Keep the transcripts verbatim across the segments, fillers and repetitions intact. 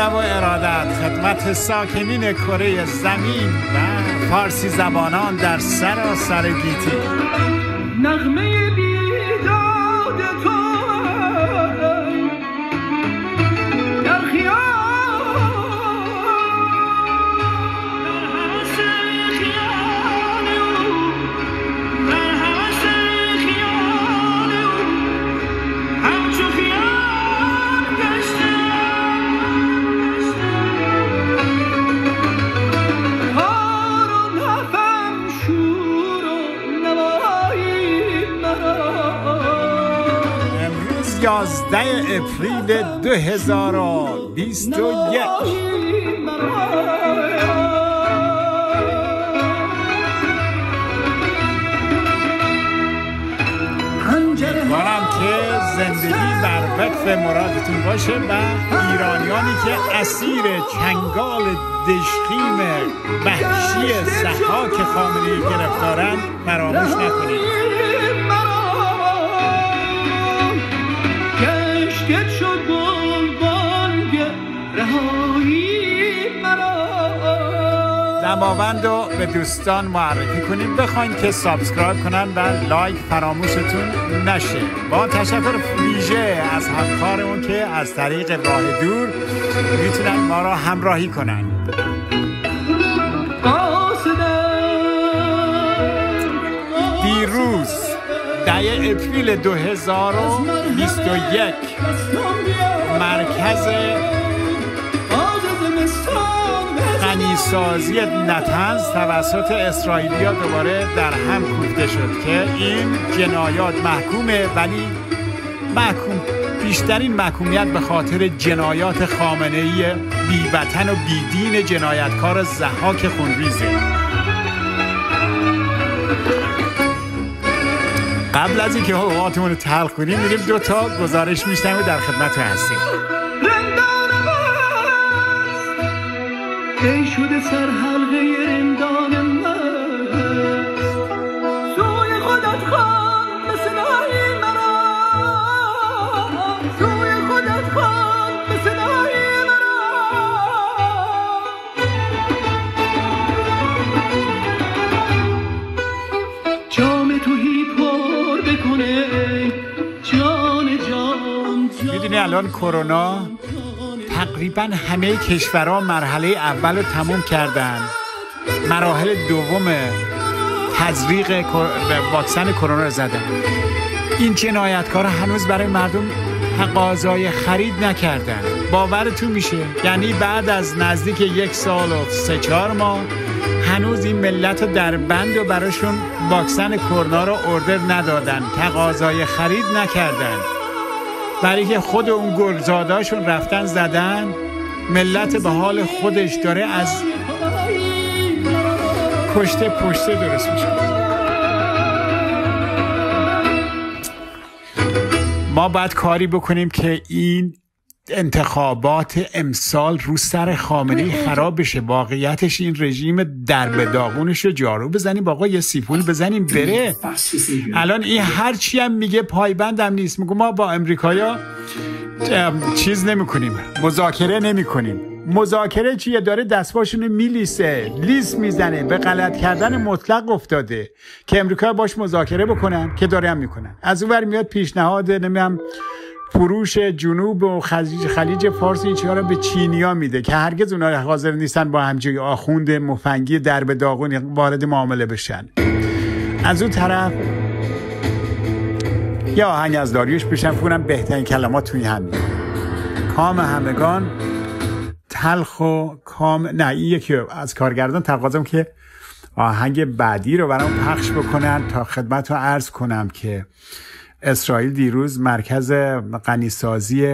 ادب و ارادت خدمت ساکنین کره زمین و فارسی زبانان در سراسر گیتی. نغمه بیداد تو در خیال یازده اپریل دو هزار و بیست و یک. امیدوارم که زندگی بر وفق مرادتون باشه و ایرانیانی که اسیر چنگال دژخیم وحشی ضحاک خامنه‌ای گرفتارن فراموش نکنید. دماوند رو به دوستان معرفی کنید، بخواین که سابسکرایب کنن و لایک فراموشتون نشه. با تشکر ویژه از همکارمون که از طریق راه دور میتونن ما را همراهی کنن. دیروز ده اپریل دو هزار و بیست و یک مرکز غنیسازی نتنز توسط اسرائیلیا دوباره در هم کوفته شد که این جنایات محکومه، ولی محکوم بیشترین محکومیت به خاطر جنایات خامنه‌ای بی‌وطن و بیدین جنایتکار ضحاک خونریزه. قبل از اینکه حقوقاتمون رو تلخ کنیم میریم دو تا گزارش میشنویم و در خدمت هستیم. ای شده سر حلقه رندان من، سوی خودت خوان به صدای مرا، سوی خودت خوان به صدای مرا. جام توهی پر بکنه جان جان جان. میدونی الان کرونا تقریبا همه کشورها مرحله اول رو تموم کردن، مراحل دوم تزریق واکسن کرونا رو زدن. این جنایتکارا هنوز برای مردم تقاضای خرید نکردن. باورتون میشه؟ یعنی بعد از نزدیک یک سال و سه چهار ماه هنوز این ملت در بند و براشون واکسن کرونا رو اوردر ندادن، تقاضای خرید نکردن، برای که خود اون گلزاداشون رفتن زدن. ملت به حال خودش داره از کشته پشته درست میشه. ما باید کاری بکنیم که این انتخابات امسال رو سر خامنه‌ای خراب بشه. واقعیتش این رژیم در به داغونش رو جارو بزنیم، آقا یه سیپول بزنیم بره. الان این هر چی هم میگه پایبندم نیست. میگه ما با امریکایا چیز نمی کنیم، مذاکره نمی کنیم. مذاکره چیه؟ داره دستباشونو میلیسه، لیست میزنه، به غلط کردن مطلق افتاده که امریکا باش مذاکره بکنن که داره هم میکنن. از اون ور میاد پیشنهاد نمیم فروش جنوب و خلیج خلیج فارس این چیزا رو به چینیا میده که هرگز اونها حاضر نیستن با همچین آخوند مفنگی در به داغون وارد معامله بشن. از اون طرف یا آهنگ از داریوش بشن فونم بهترین کلمات توی همین کام همگان تلخ و کام. نه این یکی از کارگردان تقاضم که آهنگ بعدی رو برام پخش بکنن تا خدمت رو عرض کنم که اسرائیل دیروز مرکز غنیسازی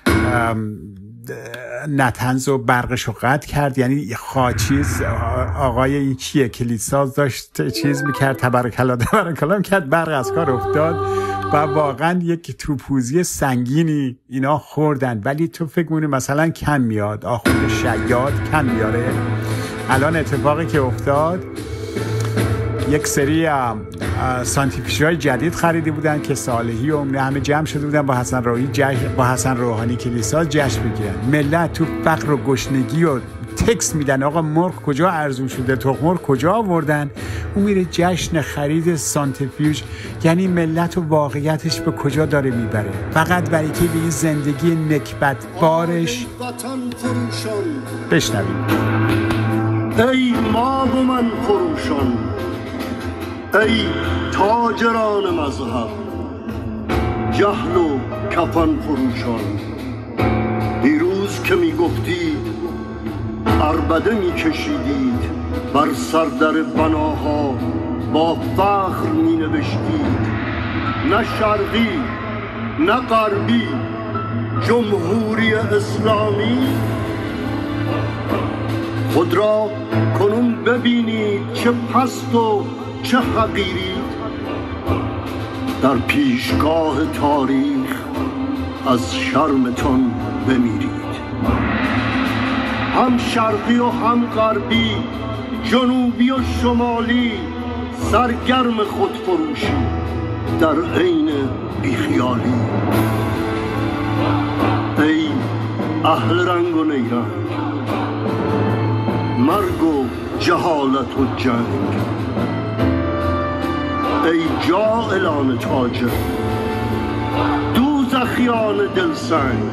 نتنز و برقش رو قطع کرد. یعنی خاچیز آقای این کیه کلیدساز داشت چیز میکرد، تبارکالله تبارکالله میکرد، برق از کار افتاد و واقعا یک توپوزی سنگینی اینا خوردن. ولی تو فکر می‌کنی مثلا کم میاد، آخوند شیاد کم میاره. الان اتفاقی که افتاد یک سری سانتریفیوژهای جدید خریده بودن که صالحی و همه جمع شده بودن با حسن روحانی جشن با حسن روحانی کلیسا جشن بگیرن. ملت تو فقر و گشنگی و تکس میدن آقا مرغ کجا ارزون شده، تخم مرغ کجا آوردن، اون میره جشن خرید سانتریفیوژ. یعنی ملت و واقعیتش به کجا داره میبره؟ فقط برای که به این زندگی نکبت بارش. بشنویم. ای ما و من فروشان، ای تاجران مذهب، جهل و کفن فروشان، دیروز که میگفتی عربده میکشیدید بر سردر بناها با فخر مینوشتید نه شرقی نه غربی جمهوری اسلامی. خود را کنون ببینید چه پست و چه حقیرید، در پیشگاه تاریخ از شرمتان بمیرید. هم شرقی و هم غربی، جنوبی و شمالی، سرگرم خودفروشی در عین بیخیالی. ای اهل رنگ و نیرنگ، مرگ و جهالت و جنگ، ای جاهلان تاجر، دوزخیان دلسنگ،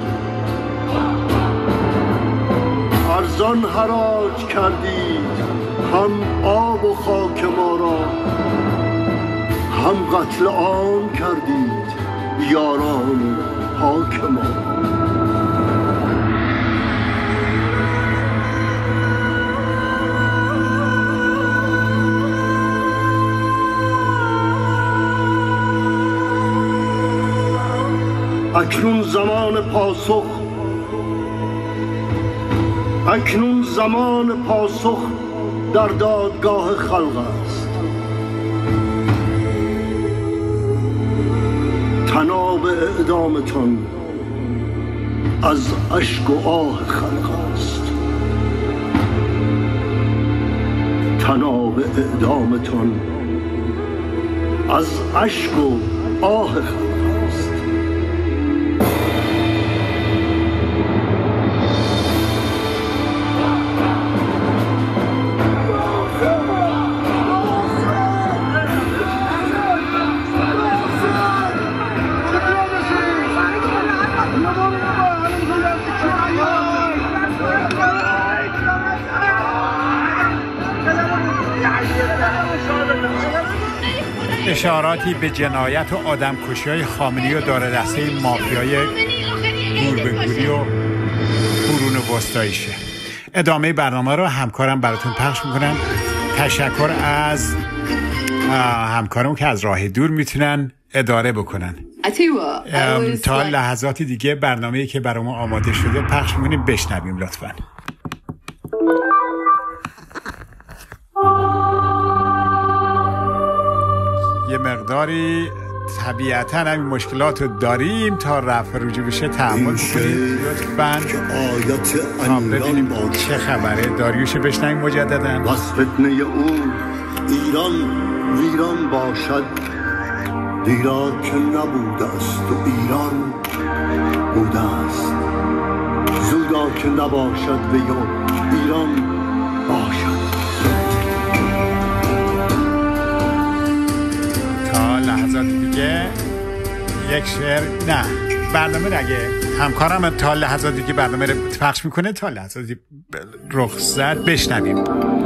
ارزان حراج کردید هم آب و خاک ما را، هم قتل عام کردید یاران پاک ما. اکنون زمان پاسخ، اکنون زمان پاسخ در دادگاه خلق است. طناب اعدامتان از اشک و آه خلق است. طناب اعدامتان از اشک و آه خلق است. اشاراتی به جنایت و آدمکشی‌های خامنه‌ای و دار دسته مافیای گوربه‌گوری و قرون وسطاییشه. ادامه برنامه رو همکارم براتون پخش میکنن. تشکر از همکارم که از راه دور میتونن اداره بکنن. تا لحظاتی دیگه برنامه‌ای که برامون آماده شده پخش میکنیم، بشنویم لطفاً. یه مقداری طبیعتاً همین مشکلات رو داریم، تا رفع رجوع بشه تحمل کنید لطفاً. تا ببینیم چه خبره. داریوش بشنویم مجدداً. بس فتنه او ایران ویران باشد، دیرا که نبوده است و ایران بوده است. زودا که نباشد و یا ایران باشد. لحظات دیگه یک شعر، نه برنامه نگه همکارم تا لحظات دیگه برنامه رو پخش میکنه. تا لحظات دیگه رخصت بشنویم.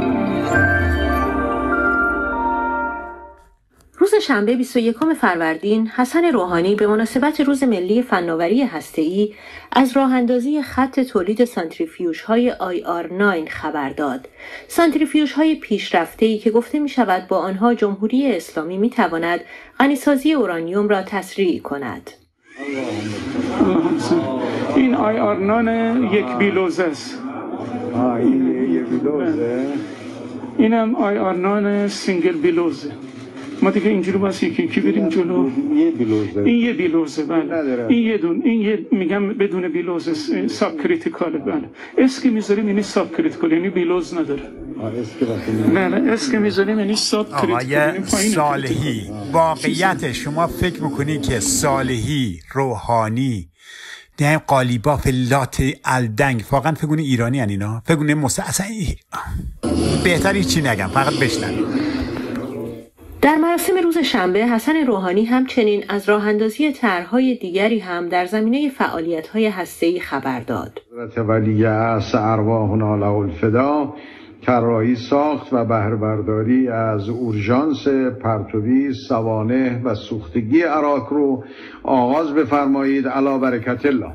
روز شنبه بیست و یکم فروردین، حسن روحانی به مناسبت روز ملی فناوری هسته‌ای از راه اندازی خط تولید سانتریفیوژهای آی آر نه خبر داد. سانتریفیوژهای پیشرفته‌ای که گفته می شود با آنها جمهوری اسلامی می تواند غنیسازی اورانیوم را تسریع کند. این آی آر نه یک بیلوزه است. این یک بیلوزه. اینم آی آر نه سینگل بیلوزه. ما دیگه اینجوری باید یکی یکی بریم جلو. یه بیلوزه. این یه بیلوزه، بله. این یه دون، این یه میگم بدون بیلوزه ساب کریتیکاله، بله. اسکی میذاریم یعنی ساب کریتیکال، یعنی بیلوز نداره. بله اسم میذاریم یعنی ساب آقای صالحی، واقعیت شما فکر میکنی که صالحی، روحانی، نه قالیباف، لات، الدنگ، واقعا فکر کنی ایرانی هن اینا؟ فکر کنی مست... اصلا بهتری چی نگم، فقط بشنوید. در مراسم روز شنبه حسن روحانی همچنین از راه اندازی طرح‌های دیگری هم در زمینه فعالیت‌های هسته‌ای خبر داد. حضرت ولی عصر ارواحنا له الفدا طراحی ساخت و بهره برداری از اورژانس پرتوی سوانح و سوختگی عراق رو آغاز بفرمایید. علی برکت الله.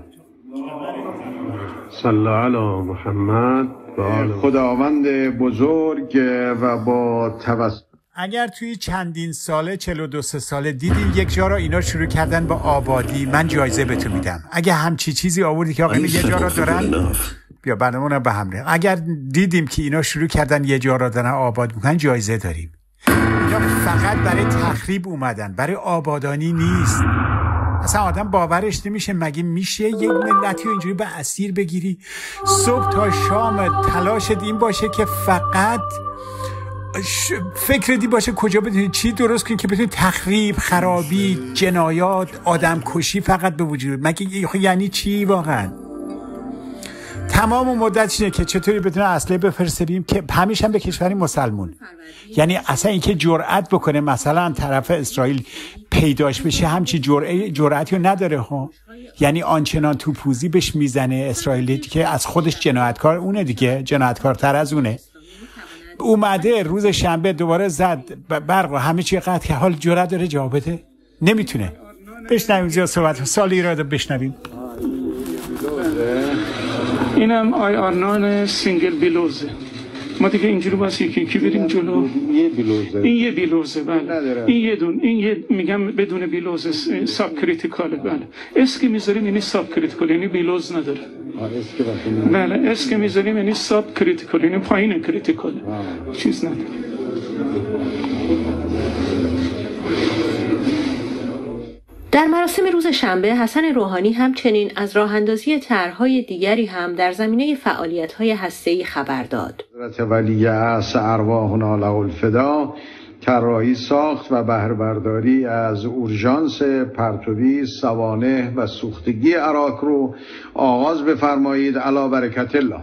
صلی علی محمد. خداوند بزرگ و با توسل. اگر توی چندین ساله چهل و دو ساله دیدین یک جا را اینا شروع کردن با آبادی، من جایزه بهتون میدم. اگه همچی چیزی آوردی که آقا یه جا را دارن، بیا برنامه به هم ریخت. اگر دیدیم که اینا شروع کردن یه جا را دارن آباد میکنن، جایزه داریم. اینا فقط برای تخریب اومدن، برای آبادانی نیست. اصلا آدم باورش نمیشه. مگه میشه یک ملتی رو اینجوری به اسیر بگیری؟ صبح تا شام تلاشت این باشه که فقط فکر دی باشه کجا بتونی چی درست کنی که بتونی تخریب، خرابی، جنایات، آدم کشی فقط به وجود. مگه یعنی چی واقعا؟ تمام مدت اینه که چطوری بتونه اسلحه بفرستیم که همیشه هم به کشوری مسلمون. یعنی اصلا اینکه جرأت بکنه مثلا طرف اسرائیل پیداش بشه، همچی جرأت جرأتی رو نداره ها. یعنی آنچنان توپوزی بهش میزنه اسرائیلی که از خودش جنایتکار اونه دیگه، جنایتکارتر از اونه. اومده روز شنبه دوباره زد برق و همه چی قطع که حال جرأت داره جواب بده؟ نمیتونه. بشنویم زیاد صحبت سالی را بشنویم. اینم آی آرنان سینگل بیلوزه. ما دیگه اینجوری باز یکی یکی بریم جلو. یه بیلوزه. این یه بیلوزه بله. این یه دون این یه میگم بدون بیلوزه ساب کریتیکاله بله. اسکی میذاریم یعنی ساب کریتیکال یعنی بیلوز نداره. بله اسکی میذاریم یعنی ساب کریتیکال یعنی پایین کریتیکاله. چیز نداره. در مراسم روز شنبه حسن روحانی همچنین از راه اندازی طرح‌های دیگری هم در زمینه فعالیت‌های هسته‌ای خبر داد. حضرت ولی عصر ارواحنا له الفدا طراحی ساخت و بهره برداری از اورژانس پرتوی سوانح و سوختگی عراق رو آغاز بفرمایید. علی برکت الله.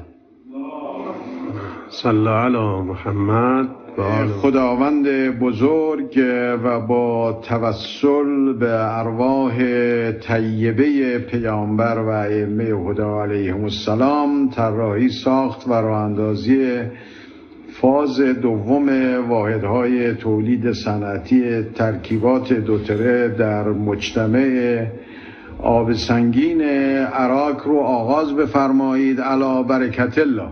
صلی علی محمد. خداوند بزرگ و با توسل به ارواح طیبه پیامبر و ائمه هدا علیهم السلام طراحی ساخت و راه اندازی فاز دوم واحدهای تولید صنعتی ترکیبات دوتره در مجتمع آب سنگین عراق رو آغاز بفرمایید. علی برکت الله.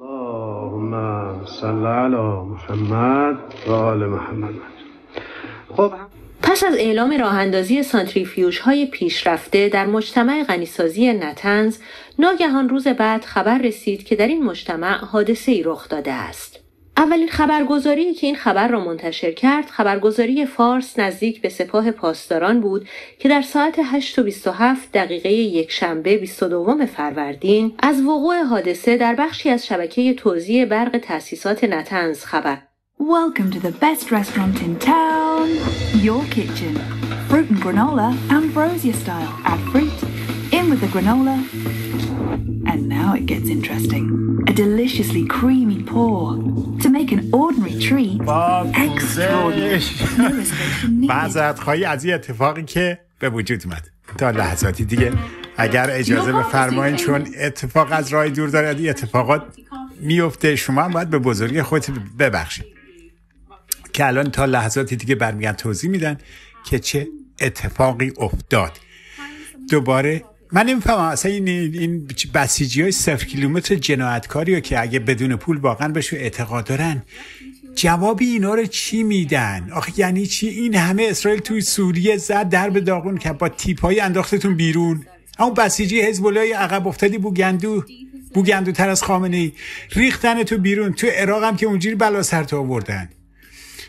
صلی علی محمد و آل محمد. خب پس از اعلام راه اندازی سانتریفیوژهای پیشرفته در مجتمع غنیسازی نتنز، ناگهان روز بعد خبر رسید که در این مجتمع حادثه‌ای رخ داده است. اولین خبرگزاری که این خبر را منتشر کرد، خبرگزاری فارس نزدیک به سپاه پاسداران بود که در ساعت هشت و بیست و هفت دقیقه یکشنبه بیست و دو فروردین از وقوع حادثه در بخشی از شبکه توزیع برق تأسیسات نتنز خبر. Welcome to the best restaurant in town, your kitchen. Fruit and granola, Ambrosia style. Add fruit, in with the granola. And now it gets interesting. A deliciously creamy pour. To make an ordinary treat extraordinary. معذرت خواهی از این اتفاقی که به وجود اومد. تا لحظاتی دیگه اگر اجازه بفرمایید، چون اتفاق از راه دور داره، این اتفاقات میفته، شما هم باید به بزرگی خودت ببخشید که الان تا لحظاتی دیگه برمیگن توضیح میدن که چه اتفاقی افتاد. دوباره من نمیفهمم اصلا این این بسیجی های صفر کیلومتر جنایتکاری که اگه بدون پول واقعا بهشون اعتقاد دارن، جوابی اینا رو چی میدن؟ آخه یعنی چی؟ این همه اسرائیل توی سوریه زد در به داغون که با تیپایی انداختتون بیرون. اما بسیجی حزب الله عقب افتادی بوگندو بوگندو تر از خامنه‌ای ریختن تو بیرون. تو عراق هم که اونجوری بلا سر تو آوردن.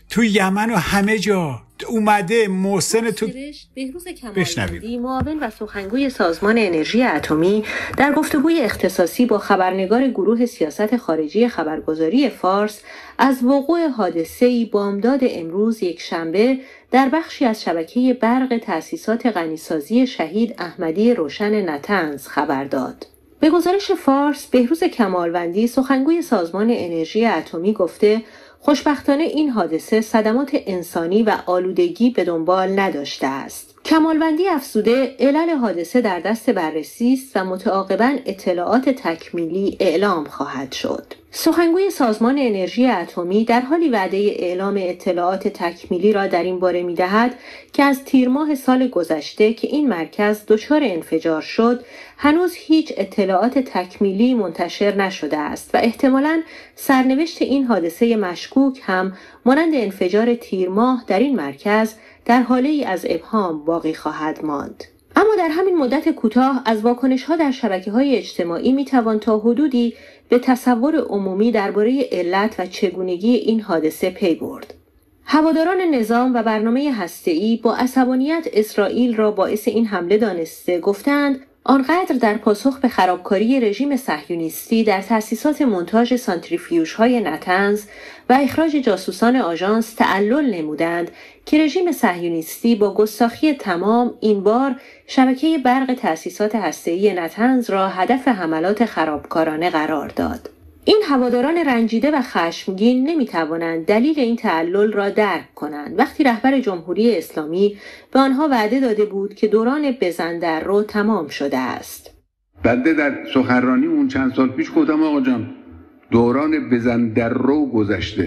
تو یمن و همه جا اومده محسن تو بهروز کمالوندی معاون و سخنگوی سازمان انرژی اتمی در گفتگوی اختصاصی با خبرنگار گروه سیاست خارجی خبرگزاری فارس از وقوع حادثه‌ای بامداد امروز یکشنبه در بخشی از شبکه برق تأسیسات غنیسازی شهید احمدی روشن نتنز خبر داد. به گزارش فارس، بهروز کمالوندی سخنگوی سازمان انرژی اتمی گفته خوشبختانه این حادثه صدمات انسانی و آلودگی به دنبال نداشته است. کمالوندی افزوده علل حادثه در دست بررسی است و متعاقباً اطلاعات تکمیلی اعلام خواهد شد. سخنگوی سازمان انرژی اتمی در حالی وعده اعلام اطلاعات تکمیلی را در این باره می‌دهد که از تیر ماه سال گذشته که این مرکز دچار انفجار شد، هنوز هیچ اطلاعات تکمیلی منتشر نشده است و احتمالاً سرنوشت این حادثه مشکوک هم مانند انفجار تیر ماه در این مرکز در حاله ای از ابهام باقی خواهد ماند. اما در همین مدت کوتاه از واکنش‌ها در شبکه‌های اجتماعی می‌توان تا حدودی به تصور عمومی درباره علت و چگونگی این حادثه پی برد. هواداران نظام و برنامه هسته‌ای با عصبانیت اسرائیل را باعث این حمله دانسته گفتند آنقدر در پاسخ به خرابکاری رژیم صهیونیستی در تأسیسات مونتاژ سانتریفیوژهای نتنز و اخراج جاسوسان آژانس تعلل نمودند که رژیم صهیونیستی با گستاخی تمام این بار شبکه برق تأسیسات هسته‌ای نتنز را هدف حملات خرابکارانه قرار داد. این هواداران رنجیده و خشمگین نمی‌توانند دلیل این تعلل را درک کنند وقتی رهبر جمهوری اسلامی به آنها وعده داده بود که دوران بزندررو تمام شده است. بنده در سخنرانی اون چند سال پیش گفتم آقا جان دوران بزندررو گذشته،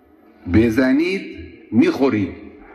بزنید میخورید.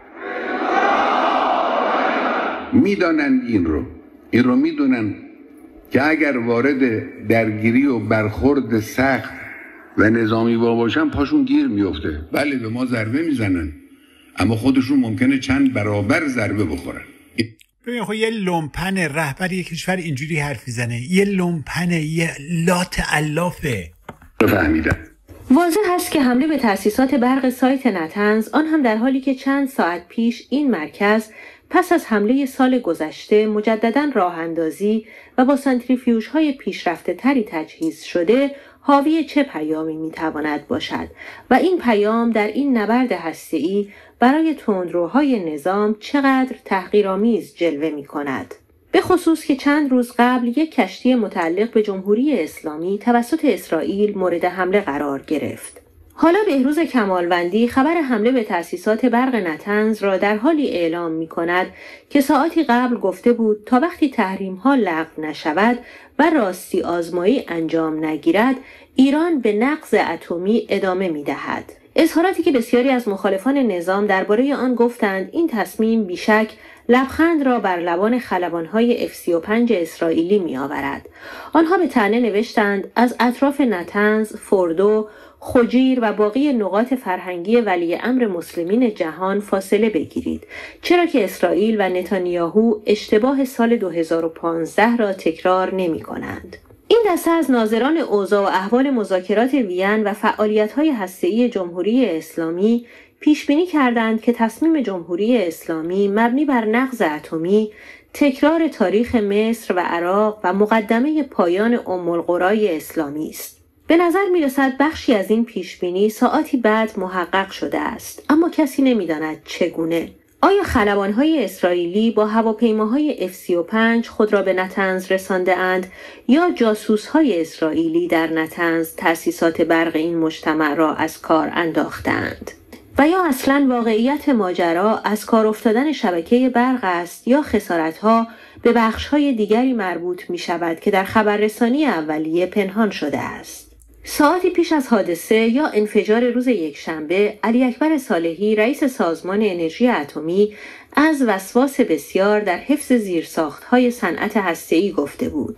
میدانن این رو این رو میدونن که اگر وارد درگیری و برخورد سخت و نظامی با باشن پاشون گیر میفته. بله به ما ضربه میزنن اما خودشون ممکنه چند برابر ضربه بخورن. ببین خب یه لومپن رهبر یک کشور اینجوری حرف میزنه، یه لومپن، یه لات علافه. فهمیدم. واضح است که حمله به تأسیسات برق سایت نتنز، آن هم در حالی که چند ساعت پیش این مرکز پس از حمله سال گذشته مجدداً راه اندازی و با سانتریفیوژهای پیشرفته تری تجهیز شده، حاوی چه پیامی میتواند باشد و این پیام در این نبرد هسته‌ای برای تندروهای نظام چقدر تحقیرآمیز جلوه می‌کند. به خصوص که چند روز قبل یک کشتی متعلق به جمهوری اسلامی توسط اسرائیل مورد حمله قرار گرفت. حالا بهروز کمالوندی خبر حمله به تأسیسات برق نتنز را در حالی اعلام می کند که ساعتی قبل گفته بود تا وقتی تحریم ها لغو نشود و راستی آزمایی انجام نگیرد ایران به نقض اتمی ادامه می دهد. اظهاراتی که بسیاری از مخالفان نظام درباره آن گفتند این تصمیم بیشک لبخند را بر لبان خلبان‌های اف سی و پنج اسرائیلی می آورد. آنها به طعنه نوشتند از اطراف نتنز، فوردو، خجیر و باقی نقاط فرهنگی ولی امر مسلمین جهان فاصله بگیرید، چرا که اسرائیل و نتانیاهو اشتباه سال دو هزار و پانزده را تکرار نمی کنند. این دسته از ناظران اوضاع و احوال مذاکرات وین و فعالیت‌های هسته‌ای جمهوری اسلامی پیشبینی کردند که تصمیم جمهوری اسلامی مبنی بر نقض اتمی تکرار تاریخ مصر و عراق و مقدمه پایان ام القرای اسلامی است. به نظر می رسد بخشی از این پیشبینی ساعتی بعد محقق شده است، اما کسی نمی داند چگونه. آیا خلبان‌های اسرائیلی با هواپیماهای اف سی و پنج خود را به نتنز رسانده اند یا جاسوس‌های اسرائیلی در نتنز تأسیسات برق این مجتمع را از کار انداختند؟ و یا اصلاً واقعیت ماجرا از کار افتادن شبکه برق است یا خسارت‌ها به بخش‌های دیگری مربوط می‌شود که در خبررسانی اولیه پنهان شده است. ساعتی پیش از حادثه یا انفجار روز یکشنبه، علی اکبر صالحی رئیس سازمان انرژی اتمی از وسواس بسیار در حفظ زیرساخت‌های صنعت هسته‌ای گفته بود.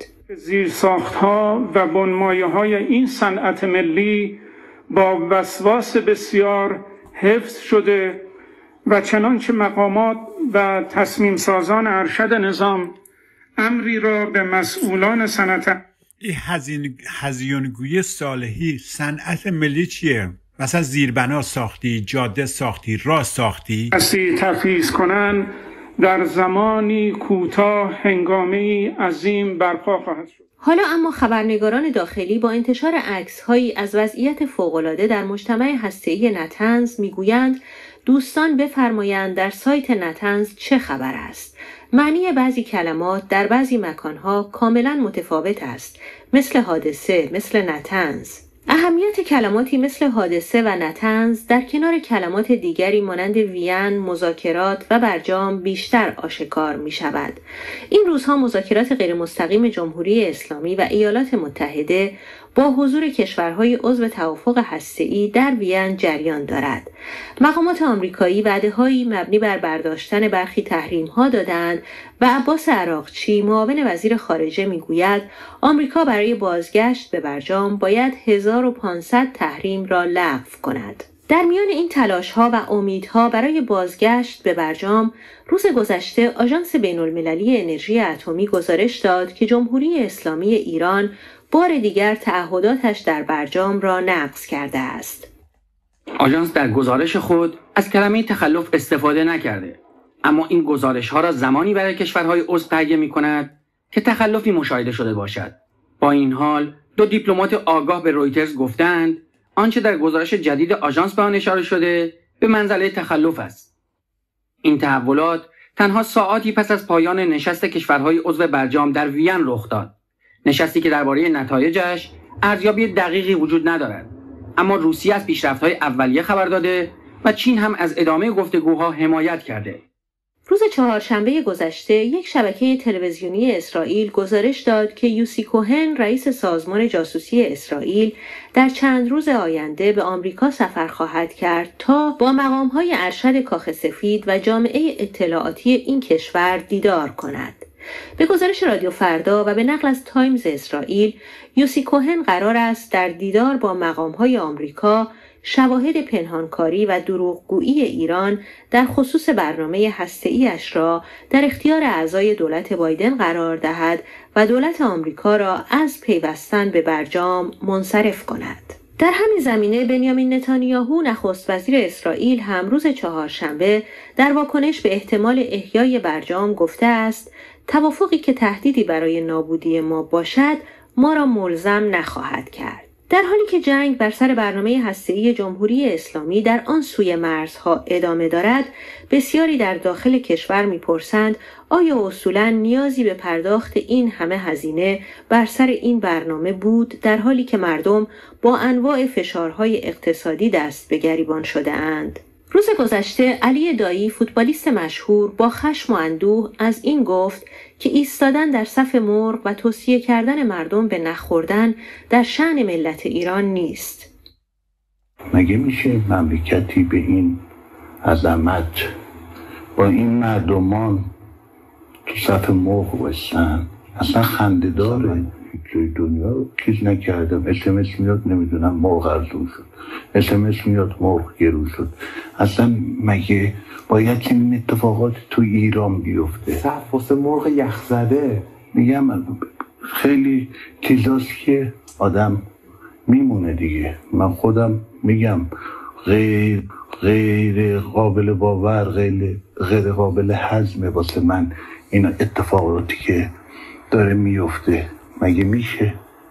زیرساخت‌ها و بنمایه‌های این صنعت ملی با وسواس بسیار حفظ شده و چنانچه مقامات و تصمیم سازان ارشد نظام امری را به مسئولان صنعت این هزیونگوی صالحی صنعت ملی چیه؟ مثلا زیربنا ساختی، جاده ساختی، راه ساختی. کسی تفیض کنن در زمانی کوتاه هنگامه‌ای عظیم برپا خواهد شد. حالا اما خبرنگاران داخلی با انتشار عکس‌هایی از وضعیت فوق‌العاده در مجتمع هسته‌ای نتنز میگویند دوستان بفرمایند در سایت نتنز چه خبر است. معنی بعضی کلمات در بعضی مکانها کاملا متفاوت است، مثل حادثه، مثل نتنز. اهمیت کلماتی مثل حادثه و نتنز در کنار کلمات دیگری مانند وین، مذاکرات و برجام بیشتر آشکار می شود. این روزها مذاکرات غیرمستقیم جمهوری اسلامی و ایالات متحده با حضور کشورهای عضو توافق هسته‌ای در وین جریان دارد. مقامات آمریکایی وعده‌هایی مبنی بر برداشتن برخی تحریم‌ها دادند و عباس عراقچی معاون وزیر خارجه میگوید آمریکا برای بازگشت به برجام باید هزار و پانصد تحریم را لغو کند. در میان این تلاش‌ها و امیدها برای بازگشت به برجام، روز گذشته آژانس بین‌المللی انرژی اتمی گزارش داد که جمهوری اسلامی ایران بار دیگر تعهداتش در برجام را نقض کرده است. آژانس در گزارش خود از کلمه تخلف استفاده نکرده، اما این گزارش ها را زمانی برای کشورهای عضو تهیه می کند که تخلفی مشاهده شده باشد. با این حال دو دیپلمات آگاه به رویترز گفتند آنچه در گزارش جدید آژانس به آن اشاره شده به منزله تخلف است. این تحولات تنها ساعاتی پس از پایان نشست کشورهای عضو برجام در وین رخ داد. نشستی که درباره نتایجش ارزیابی دقیقی وجود ندارد، اما روسیه از پیشرفت‌های اولیه خبر داده و چین هم از ادامه گفتگوها حمایت کرده. روز چهارشنبه گذشته یک شبکه تلویزیونی اسرائیل گزارش داد که یوسی کوهن رئیس سازمان جاسوسی اسرائیل در چند روز آینده به آمریکا سفر خواهد کرد تا با مقام‌های ارشد کاخ سفید و جامعه اطلاعاتی این کشور دیدار کند. به گزارش رادیو فردا و به نقل از تایمز اسرائیل، یوسی کوهن قرار است در دیدار با مقام‌های آمریکا شواهد پنهانکاری و دروغگویی ایران در خصوص برنامه هسته‌ای‌اش را در اختیار اعضای دولت بایدن قرار دهد و دولت آمریکا را از پیوستن به برجام منصرف کند. در همین زمینه بنیامین نتانیاهو نخست وزیر اسرائیل هم روز چهارشنبه در واکنش به احتمال احیای برجام گفته است توافقی که تهدیدی برای نابودی ما باشد ما را ملزم نخواهد کرد. در حالی که جنگ بر سر برنامه هسته‌ای جمهوری اسلامی در آن سوی مرزها ادامه دارد، بسیاری در داخل کشور می‌پرسند آیا اصولاً نیازی به پرداخت این همه هزینه بر سر این برنامه بود، در حالی که مردم با انواع فشارهای اقتصادی دست به گریبان شده اند؟ روز گذشته علی دایی فوتبالیست مشهور با خشم و اندوه از این گفت که ایستادن در صف مرغ و توصیه کردن مردم به نخوردن در شأن ملت ایران نیست. مگه میشه مملکتی به این عظمت با این مردمان تو صف مرغ باشن؟ اصلا خنده داره. توی دنیا رو چیز نکردم. اسمس میاد نمیدونم مرغ ارزون شد، اسمس میاد مرغ گرون شد. اصلا مگه باید این اتفاقات تو ایران بیفته؟ صف واسه مرغ یخزده. میگم خیلی چیزاست که آدم میمونه دیگه. من خودم میگم غیر غیر قابل باور، غیر غیر قابل هضمه واسه من این اتفاقاتی که داره میفته. مگه میشه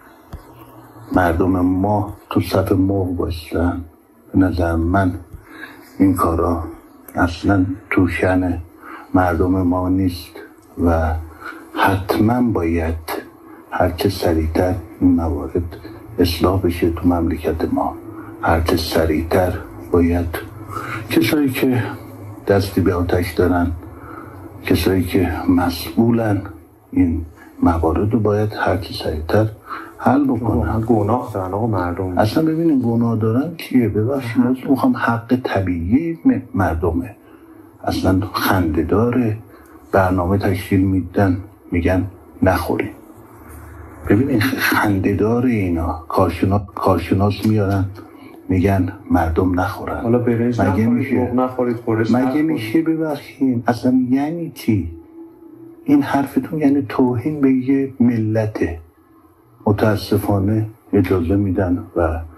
مردم ما تو صف مرغ باشن؟ به نظر من این کارا اصلا تو شأن مردم ما نیست و حتما باید هرچه سریعتر این موارد اصلاح بشه تو مملکت ما. هرچه سریعتر باید کسایی که دستی به آتش دارن، کسایی که مسئولن، این موارد رو باید هرچی سریعتر حل بکنن. گناه دارن آقا مردم. اصلا ببینیم گناه دارن چیه؟ ببخشید میخوام حق طبیعی مردمه. اصلا خنده داره. برنامه تشکیل میدن میگن نخوریم. ببینید خنده داره اینا. کارشناس کارشناس میارن میگن مردم نخورن. حالا برنج مگه میشه نخورید خورش مگه میشه؟ ببخشید اصلا یعنی چی این حرفتون؟ یعنی توهین به یه ملته. متاسفانه اجازه میدن و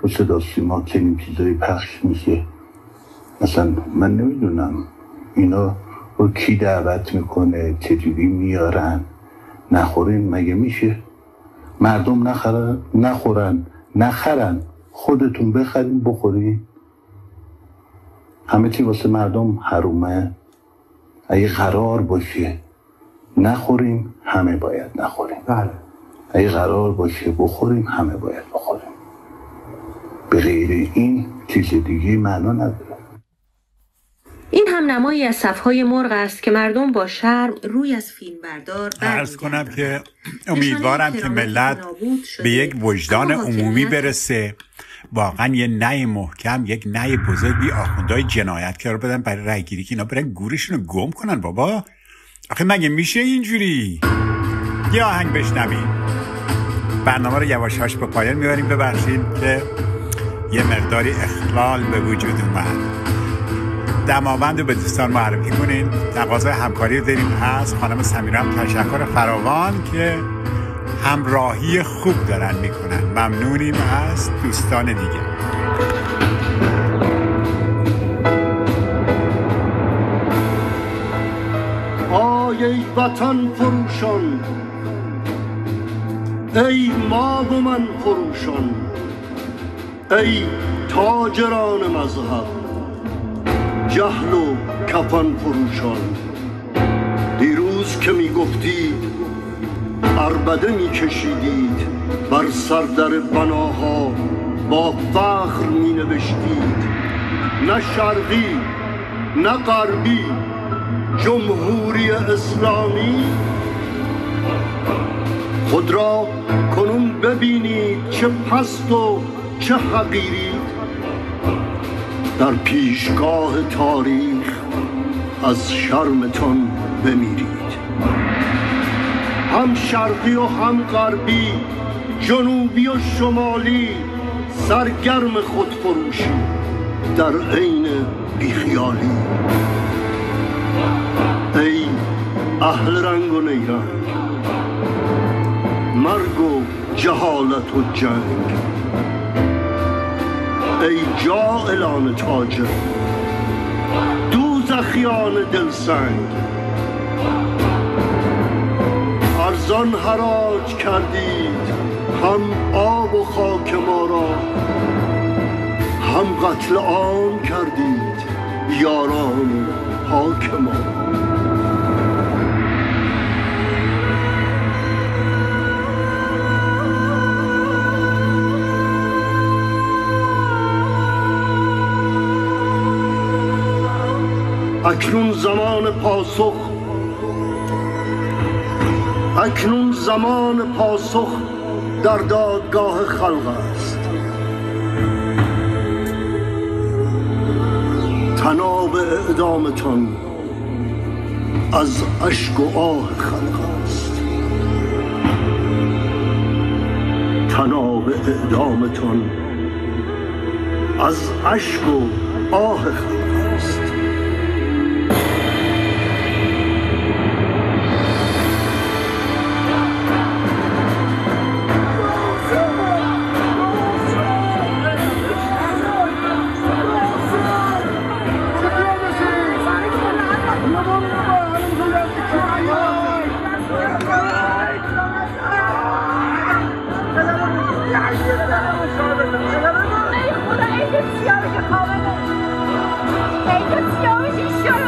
تو صدا سیما چنین چیزایی پخش میشه؟ مثلا من نمیدونم اینا رو کی دعوت میکنه، چجوری میارن؟ نخورین مگه میشه؟ مردم نخورن نخورن نخرن خودتون بخرین بخورین؟ همه چی واسه مردم حرومه؟ اگه قرار باشه نخوریم همه باید نخوریم. بله. اگه قرار باشه بخوریم همه باید بخوریم. به غیر این چیز دیگه معنا نداره. این هم نمایی از صفهای مرغ است که مردم با شرم روی از فیلم بردار عرض کنم که امیدوارم که ملت به یک وجدان عمومی برسه، واقعا یه نهی محکم، یک نهی بزرگی آخوندهای جنایتکار رو بدن برای رای گیری که اینا برن گورشون رو گم کنن. بابا آخه مگه میشه اینجوری؟ یه آهنگ بشنویم، برنامه رو یواش یواش به پایان میبریم. ببخشید که یه مقداری اخلال به وجود اومد. دماوند رو به دوستان معرفی کنین. تقاضای همکاری رو داریم از خانم سمیرا هم تشکر فراوان که همراهی خوب دارن میکنن. ممنونیم از دوستان دیگه. آی ای وطن فروشان، ای ما و من فروشان، ای تاجران مذهب، جهل و کفن فروشان. دیروز که می گفتید عربده می کشیدید، بر سردر بناها با فخر می نوشتید نه شرقی نه غربی جمهوری اسلامی. خود را کنون ببینید چه پست و چه حقیرید. در پیشگاه تاریخ از شرمتان بمیرید. هم شرقی و هم غربی، جنوبی و شمالی، سرگرم خودفروشی در عین بیخیالی. ای اهل رنگ و نیرنگ، مرگ و جهالت و جنگ، ای جاهلان تاجر، دوزخیان دلسنگ. ارزان حراج کردید هم آب و خاک ما را، هم قتل عام کردید یاران پاک ما. اکنون زمان پاسخ، اکنون زمان پاسخ در دادگاه خلق است. طناب اعدامتان از اشک و آه خلق است. طناب اعدامتان از اشک و آه خلق است. Hey,